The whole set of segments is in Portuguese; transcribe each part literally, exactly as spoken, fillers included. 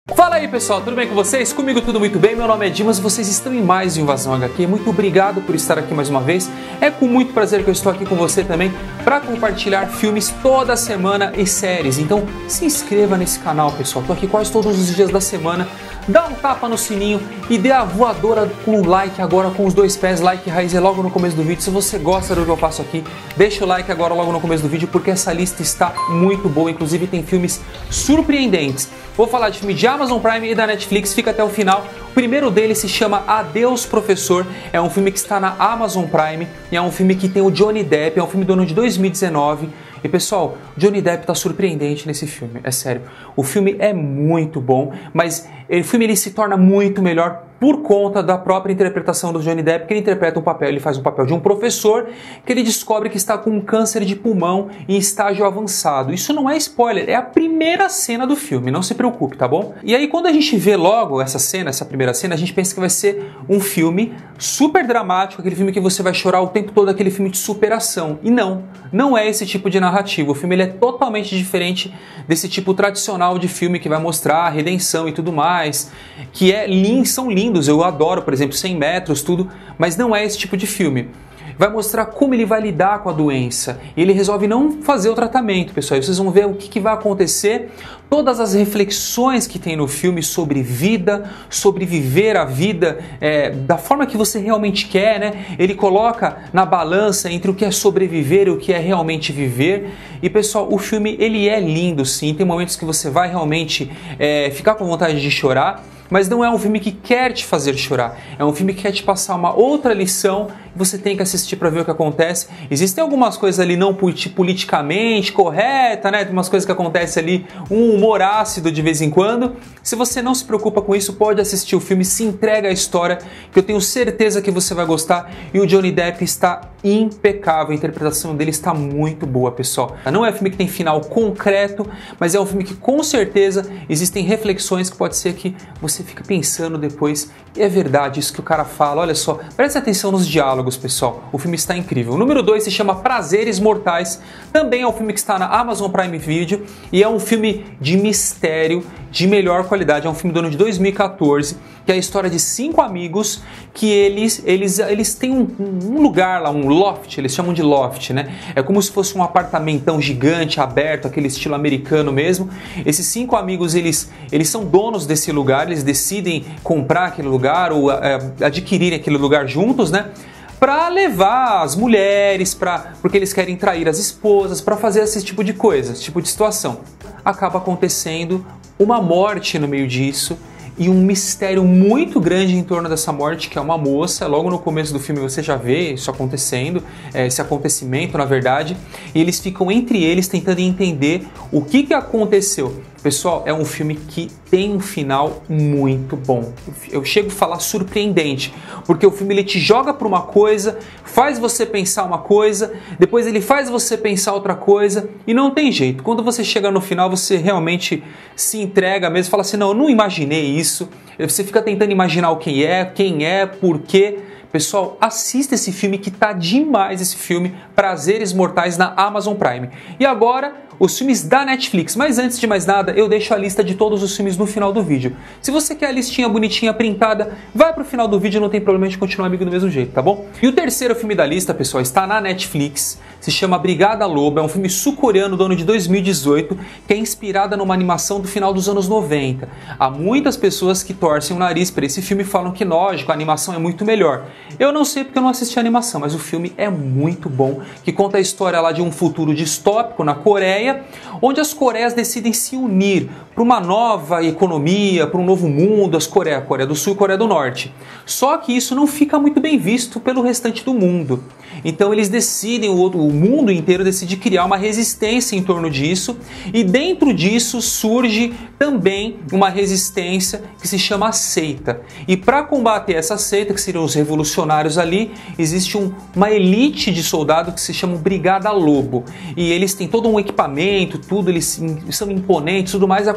Fala aí pessoal, tudo bem com vocês? Comigo tudo muito bem, meu nome é Dimas e vocês estão em mais um Invasão agá quê. Muito obrigado por estar aqui mais uma vez. É com muito prazer que eu estou aqui com você também para compartilhar filmes toda semana e séries. Então se inscreva nesse canal pessoal, estou aqui quase todos os dias da semana. Dá um tapa no sininho e dê a voadora com o like agora com os dois pés, like raiz é logo no começo do vídeo. Se você gosta do que eu faço aqui, deixa o like agora logo no começo do vídeo porque essa lista está muito boa, inclusive tem filmes surpreendentes. Vou falar de filme de Amazon Prime e da Netflix, fica até o final. O primeiro deles se chama Adeus Professor, é um filme que está na Amazon Prime e é um filme que tem o Johnny Depp, é um filme do ano de dois mil e dezenove. E pessoal, Johnny Depp está surpreendente nesse filme, é sério. O filme é muito bom, mas o filme ele se torna muito melhor por conta da própria interpretação do Johnny Depp, que ele interpreta um papel, ele faz um papel de um professor que ele descobre que está com um câncer de pulmão em estágio avançado. Isso não é spoiler, é a primeira cena do filme, não se preocupe, tá bom? E aí quando a gente vê logo essa cena, essa primeira cena, a gente pensa que vai ser um filme super dramático, aquele filme que você vai chorar o tempo todo, aquele filme de superação. E não, não é esse tipo de narrativa. O filme ele é totalmente diferente desse tipo tradicional de filme que vai mostrar a redenção e tudo mais, que é lindo, são lindos. Eu adoro, por exemplo, cem metros, tudo, mas não é esse tipo de filme. Vai mostrar como ele vai lidar com a doença. E ele resolve não fazer o tratamento, pessoal. E vocês vão ver o que, que vai acontecer. Todas as reflexões que tem no filme sobre vida, sobre viver a vida é, da forma que você realmente quer, né? Ele coloca na balança entre o que é sobreviver e o que é realmente viver. E pessoal, o filme ele é lindo, sim. Tem momentos que você vai realmente é, ficar com vontade de chorar. Mas não é um filme que quer te fazer chorar, é um filme que quer te passar uma outra lição e você tem que assistir para ver o que acontece. Existem algumas coisas ali não politicamente corretas, né? Tem umas coisas que acontecem ali, um humor ácido de vez em quando. Se você não se preocupa com isso, pode assistir o filme, se entrega à história, que eu tenho certeza que você vai gostar. E o Johnny Depp está impecável, a interpretação dele está muito boa, pessoal. Não é um filme que tem final concreto, mas é um filme que com certeza existem reflexões que pode ser que você Você fica pensando depois, e é verdade isso que o cara fala, olha só, preste atenção nos diálogos, pessoal, o filme está incrível. O número dois se chama Prazeres Mortais, também é um filme que está na Amazon Prime Video, e é um filme de mistério, de melhor qualidade, é um filme do ano de dois mil e quatorze, que é a história de cinco amigos, que eles, eles, eles têm um, um lugar lá, um loft, eles chamam de loft, né? É como se fosse um apartamentão gigante, aberto, aquele estilo americano mesmo. Esses cinco amigos, eles, eles são donos desse lugar, eles decidem comprar aquele lugar ou é, adquirirem aquele lugar juntos, né? Para levar as mulheres, pra, porque eles querem trair as esposas, para fazer esse tipo de coisa, esse tipo de situação. Acaba acontecendo uma morte no meio disso e um mistério muito grande em torno dessa morte, que é uma moça. Logo no começo do filme você já vê isso acontecendo, esse acontecimento na verdade, e eles ficam entre eles tentando entender o que, que aconteceu. Pessoal, é um filme que tem um final muito bom. Eu chego a falar surpreendente, porque o filme ele te joga para uma coisa, faz você pensar uma coisa, depois ele faz você pensar outra coisa, e não tem jeito. Quando você chega no final, você realmente se entrega mesmo, fala assim, não, eu não imaginei isso. Você fica tentando imaginar o que é, quem é, por quê. Pessoal, assista esse filme que tá demais, esse filme Prazeres Mortais na Amazon Prime. E agora, os filmes da Netflix. Mas antes de mais nada, eu deixo a lista de todos os filmes no final do vídeo. Se você quer a listinha bonitinha, printada, vai pro final do vídeo, não tem problema de continuar amigo do mesmo jeito, tá bom? E o terceiro filme da lista, pessoal, está na Netflix. Se chama Brigada Lobo, é um filme sul-coreano do ano de dois mil e dezoito, que é inspirada numa animação do final dos anos noventa. Há muitas pessoas que torcem o nariz para esse filme e falam que, lógico, a animação é muito melhor. Eu não sei porque eu não assisti a animação, mas o filme é muito bom, que conta a história lá de um futuro distópico na Coreia, onde as Coreias decidem se unir para uma nova economia, para um novo mundo, as Coreias, a Coreia do Sul e a Coreia do Norte. Só que isso não fica muito bem visto pelo restante do mundo. Então eles decidem, o, outro, o mundo inteiro decide criar uma resistência em torno disso, e dentro disso surge também uma resistência que se chama seita. E para combater essa seita, que seriam os revolucionários ali, existe um, uma elite de soldados que se chama Brigada Lobo. E eles têm todo um equipamento, tudo, eles são imponentes, tudo mais. A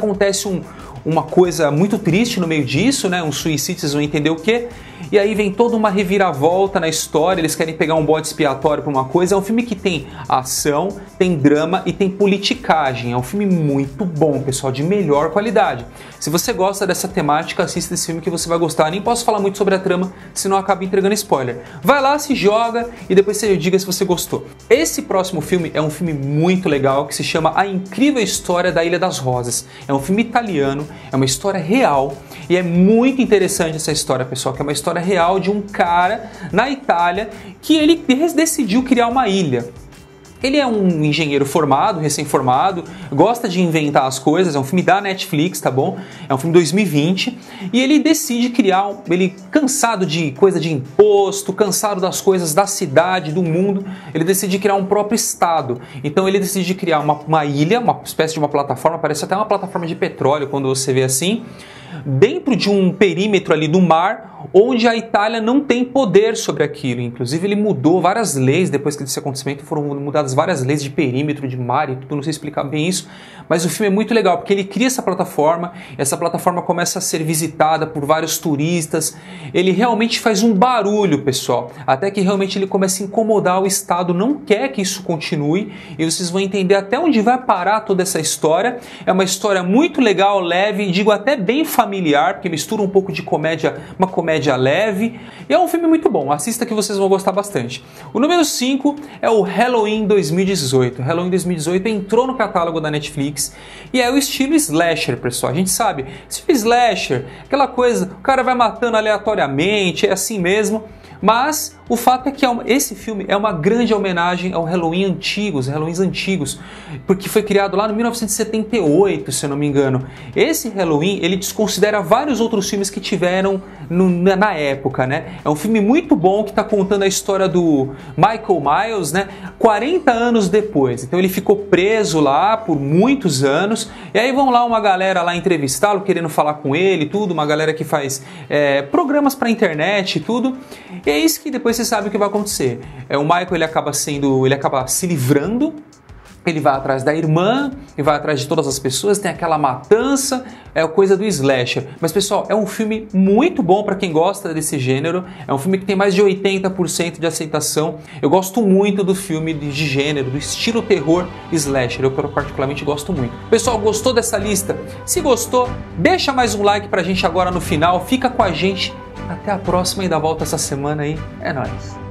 acontece um, uma coisa muito triste no meio disso, né? Um suicídio, vocês vão entender o quê? E aí vem toda uma reviravolta na história, eles querem pegar um bode expiatório para uma coisa. É um filme que tem ação, tem drama e tem politicagem. É um filme muito bom, pessoal, de melhor qualidade. Se você gosta dessa temática, assista esse filme que você vai gostar. Nem posso falar muito sobre a trama, senão eu acabo entregando spoiler. Vai lá, se joga e depois você diga se você gostou. Esse próximo filme é um filme muito legal que se chama A Incrível História da Ilha das Rosas. É um filme italiano, é uma história real e é muito interessante essa história, pessoal, que é uma história real de um cara na Itália que ele decidiu criar uma ilha. Ele é um engenheiro formado, recém-formado, gosta de inventar as coisas, é um filme da Netflix, tá bom? É um filme de dois mil e vinte, e ele decide criar, um, ele cansado de coisa de imposto, cansado das coisas da cidade, do mundo, ele decide criar um próprio estado. Então ele decide criar uma, uma ilha, uma espécie de uma plataforma, parece até uma plataforma de petróleo quando você vê assim, dentro de um perímetro ali do mar, onde a Itália não tem poder sobre aquilo. Inclusive ele mudou várias leis depois que desse acontecimento, foram mudadas várias leis de perímetro, de mar e tudo, não sei explicar bem isso, mas o filme é muito legal, porque ele cria essa plataforma, essa plataforma começa a ser visitada por vários turistas, ele realmente faz um barulho, pessoal, até que realmente ele começa a incomodar, o Estado não quer que isso continue, e vocês vão entender até onde vai parar toda essa história. É uma história muito legal, leve, digo até bem familiar, porque mistura um pouco de comédia, uma comédia leve, e é um filme muito bom, assista que vocês vão gostar bastante. O número cinco é o Halloween dois mil e dezoito. Halloween dois mil e dezoito entrou no catálogo da Netflix, e é o estilo slasher, pessoal. A gente sabe, estilo slasher, aquela coisa, o cara vai matando aleatoriamente, é assim mesmo. Mas o fato é que esse filme é uma grande homenagem ao Halloween antigo, os Halloweens antigos, porque foi criado lá no mil novecentos e setenta e oito, se eu não me engano. Esse Halloween, ele desconsidera vários outros filmes que tiveram no, na época, né? É um filme muito bom que está contando a história do Michael Myers, né? quarenta anos depois. Então ele ficou preso lá por muitos anos, e aí vão lá uma galera lá entrevistá-lo, querendo falar com ele, tudo, uma galera que faz é, programas para internet e tudo. E é isso que depois você sabe o que vai acontecer. É, o Michael ele acaba sendo, ele acaba se livrando, ele vai atrás da irmã, ele vai atrás de todas as pessoas, tem aquela matança, é coisa do slasher. Mas pessoal, é um filme muito bom para quem gosta desse gênero, é um filme que tem mais de oitenta por cento de aceitação. Eu gosto muito do filme de gênero, do estilo terror slasher, eu particularmente gosto muito. Pessoal, gostou dessa lista? Se gostou, deixa mais um like pra gente agora no final, fica com a gente. Até a próxima e dá volta essa semana aí. É nóis!